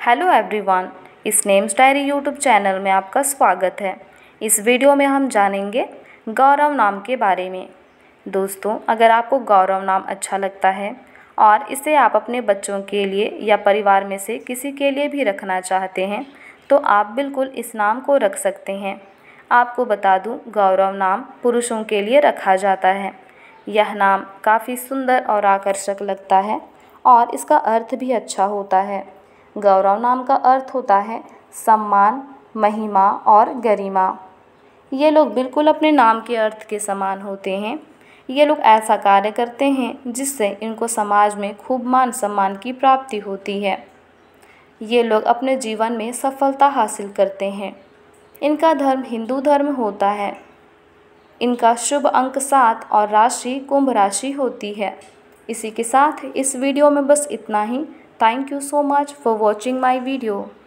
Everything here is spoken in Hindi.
हेलो एवरीवन, इस नेम्स डायरी यूट्यूब चैनल में आपका स्वागत है। इस वीडियो में हम जानेंगे गौरव नाम के बारे में। दोस्तों, अगर आपको गौरव नाम अच्छा लगता है और इसे आप अपने बच्चों के लिए या परिवार में से किसी के लिए भी रखना चाहते हैं तो आप बिल्कुल इस नाम को रख सकते हैं। आपको बता दूं, गौरव नाम पुरुषों के लिए रखा जाता है। यह नाम काफ़ी सुंदर और आकर्षक लगता है और इसका अर्थ भी अच्छा होता है। गौरव नाम का अर्थ होता है सम्मान, महिमा और गरिमा। ये लोग बिल्कुल अपने नाम के अर्थ के समान होते हैं। ये लोग ऐसा कार्य करते हैं जिससे इनको समाज में खूब मान सम्मान की प्राप्ति होती है। ये लोग अपने जीवन में सफलता हासिल करते हैं। इनका धर्म हिंदू धर्म होता है। इनका शुभ अंक 7 और राशि कुंभ राशि होती है। इसी के साथ इस वीडियो में बस इतना ही। Thank you so much for watching my video.